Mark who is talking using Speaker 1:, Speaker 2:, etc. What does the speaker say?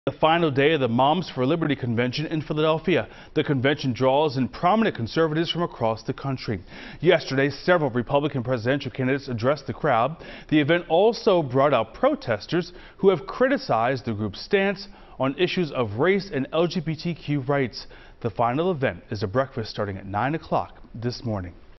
Speaker 1: The final day of the Moms for Liberty convention in Philadelphia. The convention draws in prominent conservatives from across the country. Yesterday, several Republican presidential candidates addressed the crowd. The event also brought out protesters who have criticized the group's stance on issues of race and LGBTQ rights. The final event is a breakfast starting at 9 o'clock this morning.